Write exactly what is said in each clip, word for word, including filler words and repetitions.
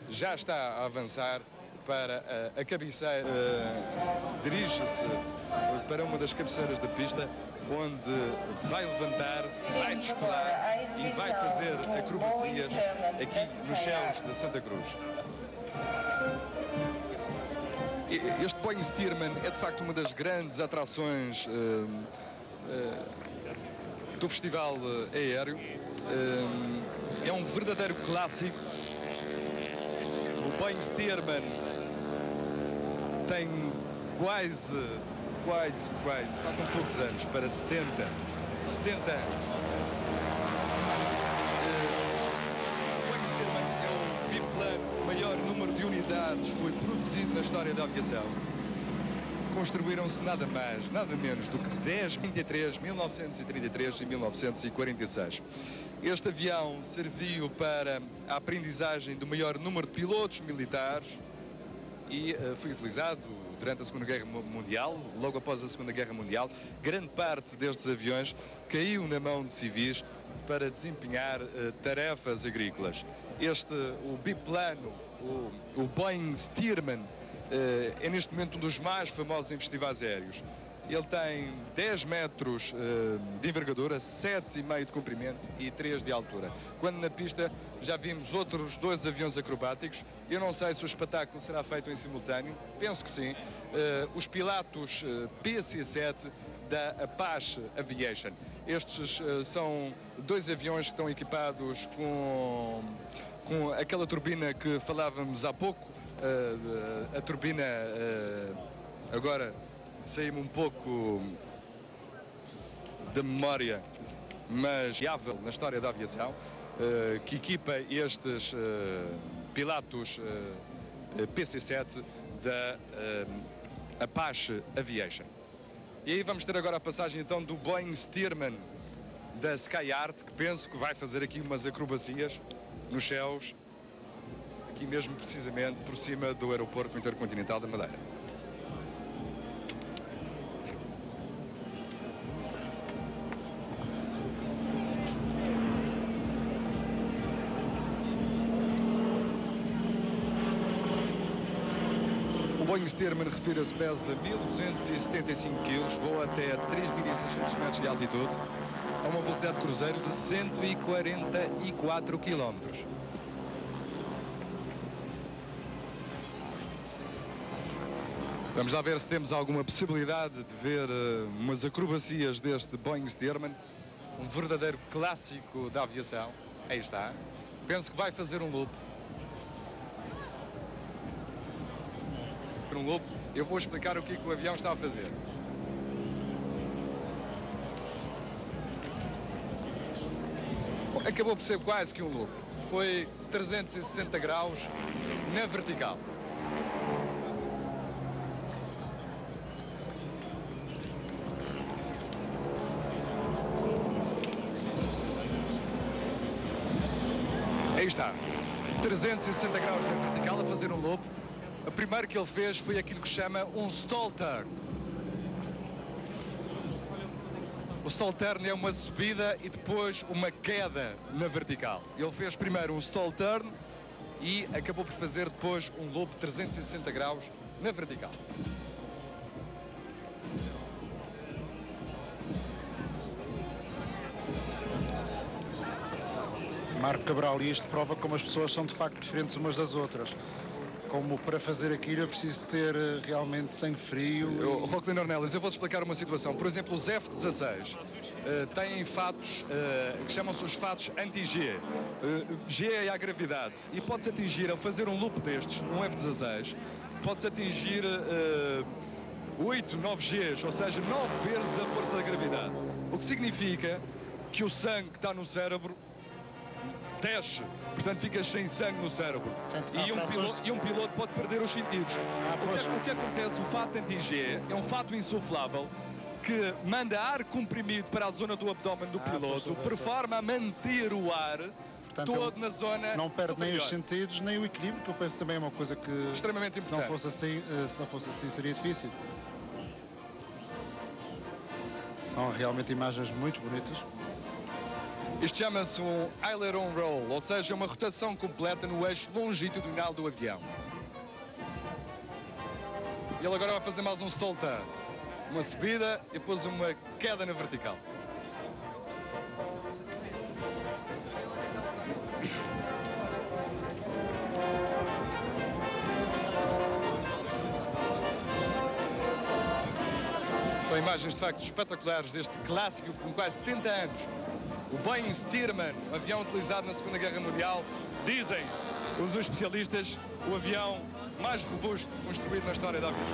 já está a avançar para a, a cabeceira. Uh, dirige-se para uma das cabeceiras da pista, onde vai levantar, vai descolar e vai fazer acrobacias aqui nos céus de Santa Cruz. Este Boeing Stearman é de facto uma das grandes atrações uh, uh, do festival aéreo. Uh, é um verdadeiro clássico. O Boeing Stearman tem quase, quase, quase, faltam poucos anos para setenta, setenta anos. Uh, o Boeing Stearman é o biplano com o maior número de unidades foi produzido na história da aviação. Construíram-se nada mais, nada menos do que dez, vinte e três, mil novecentos e trinta e três e mil novecentos e quarenta e seis. Este avião serviu para a aprendizagem do maior número de pilotos militares e uh, foi utilizado durante a Segunda Guerra Mundial, logo após a Segunda Guerra Mundial. Grande parte destes aviões caiu na mão de civis para desempenhar uh, tarefas agrícolas. Este, o biplano, o, o Boeing Stearman, uh, é neste momento um dos mais famosos em festivais aéreos. Ele tem dez metros uh, de envergadura, sete e meio de comprimento e três de altura. Quando na pista já vimos outros dois aviões acrobáticos. Eu não sei se o espetáculo será feito em simultâneo, penso que sim. Uh, os Pilatus uh, P C sete da Apache Aviation. Estes uh, são dois aviões que estão equipados com, com aquela turbina que falávamos há pouco. Uh, a turbina uh, agora... Saí-me um pouco da memória, mas viável na história da aviação, uh, que equipa estes uh, Pilatus uh, P C sete da uh, Apache Aviation. E aí vamos ter agora a passagem então do Boeing Stearman da Skyart, que penso que vai fazer aqui umas acrobacias nos céus, aqui mesmo precisamente por cima do aeroporto intercontinental da Madeira. O Boeing Stearman, refira-se, pesa mil duzentos e setenta e cinco quilos, voa até três mil e seiscentos metros de altitude, a uma velocidade de cruzeiro de cento e quarenta e quatro quilómetros. Vamos lá ver se temos alguma possibilidade de ver uh, umas acrobacias deste Boeing Stearman, um verdadeiro clássico da aviação. Aí está. Penso que vai fazer um loop. Um loop. Eu vou explicar o que, é que o avião está a fazer. Bom, acabou por ser quase que um loop. Foi trezentos e sessenta graus na vertical. Aí está. trezentos e sessenta graus na vertical a fazer um loop. O primeiro que ele fez foi aquilo que chama um stall turn. O stall turn é uma subida e depois uma queda na vertical. Ele fez primeiro um stall turn e acabou por fazer depois um loop de trezentos e sessenta graus na vertical. Marco Cabral, e isto prova como as pessoas são de facto diferentes umas das outras. Como para fazer aquilo é preciso ter realmente sangue frio. E... Rocklin Ornelas, eu vou-te explicar uma situação. Por exemplo, os F dezasseis uh, têm fatos uh, que chamam-se os fatos anti-G. Uh, G é a gravidade. E pode-se atingir, ao fazer um loop destes, um F dezasseis, pode-se atingir uh, oito, nove Gs, ou seja, nove vezes a força da gravidade. O que significa que o sangue que está no cérebro desce, portanto ficas sem sangue no cérebro. Portanto, e, um piloto, e um piloto pode perder os sentidos. Ah, o, que, o que acontece, o fato anti-G é um fato insuflável que manda ar comprimido para a zona do abdômen do ah, piloto, por forma a manter o ar portanto, todo na zona não perde superior. Nem os sentidos, nem o equilíbrio, que eu penso também é uma coisa que extremamente importante. Se não fosse assim, se não fosse assim seria difícil. São realmente imagens muito bonitas. Isto chama-se um aileron roll, ou seja, uma rotação completa no eixo longitudinal do avião. E ele agora vai fazer mais um stall turn. Uma subida e depois uma queda na vertical. São imagens de facto espetaculares deste clássico com quase setenta anos. O Boeing Stearman, um avião utilizado na Segunda Guerra Mundial, dizem os especialistas, o avião mais robusto construído na história da aviação.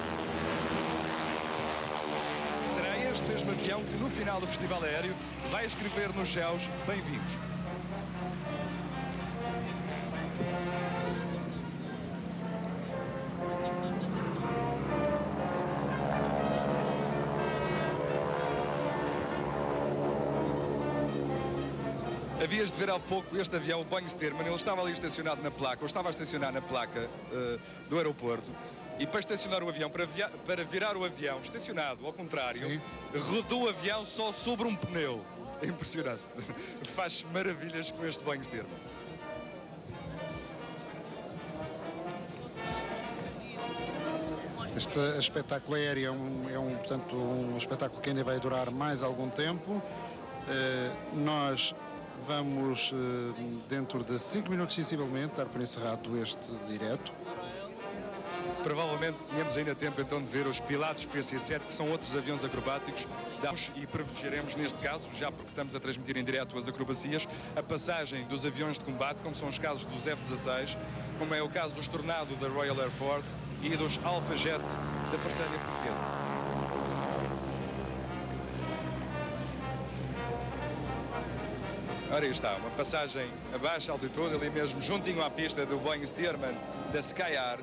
Será este mesmo avião que no final do Festival Aéreo vai escrever nos céus bem-vindos. Havias de ver há pouco este avião, o Boeing Stearman, ele estava ali estacionado na placa, ou estava a estacionar na placa uh, do aeroporto, e para estacionar o avião, para, via para virar o avião, estacionado ao contrário, sim, rodou o avião só sobre um pneu. É impressionante. Faz maravilhas com este Boeing Stearman. Este espetáculo aéreo é um, é um, portanto, um espetáculo que ainda vai durar mais algum tempo. Uh, nós vamos, uh, dentro de cinco minutos, sensivelmente, dar por encerrado este direto. Provavelmente tínhamos ainda tempo então de ver os Pilatus P C sete, que são outros aviões acrobáticos. Damos e privilegiaremos neste caso, já porque estamos a transmitir em direto as acrobacias, a passagem dos aviões de combate, como são os casos dos F dezasseis, como é o caso dos Tornado da Royal Air Force e dos Alpha Jet da Força Aérea Portuguesa. Ora, aí está, uma passagem a baixa altitude, ali mesmo juntinho à pista do Boeing Stearman da Skyart.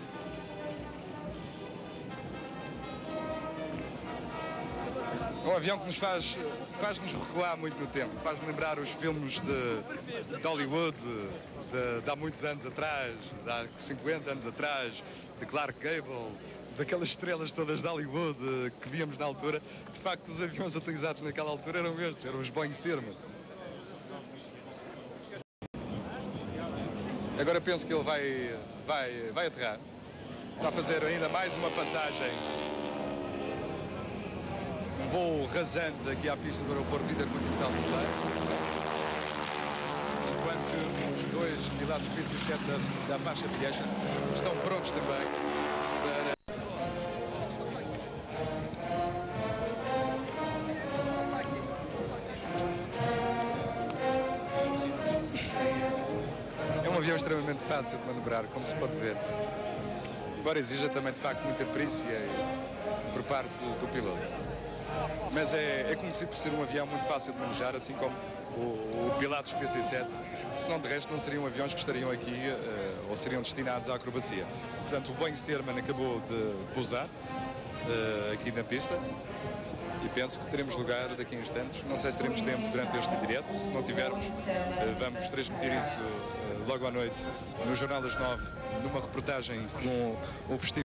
Um avião que nos faz, faz-nos recuar muito no tempo, faz-me lembrar os filmes de, de Hollywood, de, de há muitos anos atrás, de há cinquenta anos atrás, de Clark Gable, daquelas estrelas todas de Hollywood que víamos na altura. De facto, os aviões utilizados naquela altura eram estes, eram os Boeing Stearman. Agora penso que ele vai, vai, vai aterrar. Está a fazer ainda mais uma passagem. Um voo rasante aqui à pista do aeroporto intercontinental de Belém. Enquanto que os dois Pilatus P C sete da, da faixa Aviation estão prontos também para... É um avião extremamente fácil de manobrar, como se pode ver. Embora exija também, de facto, muita perícia por parte do piloto. Mas é, é conhecido por ser um avião muito fácil de manejar, assim como o, o Pilatus P C sete. Senão, de resto, não seriam aviões que estariam aqui uh, ou seriam destinados à acrobacia. Portanto, o Boeing Stearman acabou de pousar uh, aqui na pista. E penso que teremos lugar daqui a instantes. Não sei se teremos tempo durante este direto. Se não tivermos, vamos transmitir isso logo à noite no Jornal das Nove, numa reportagem com o festival.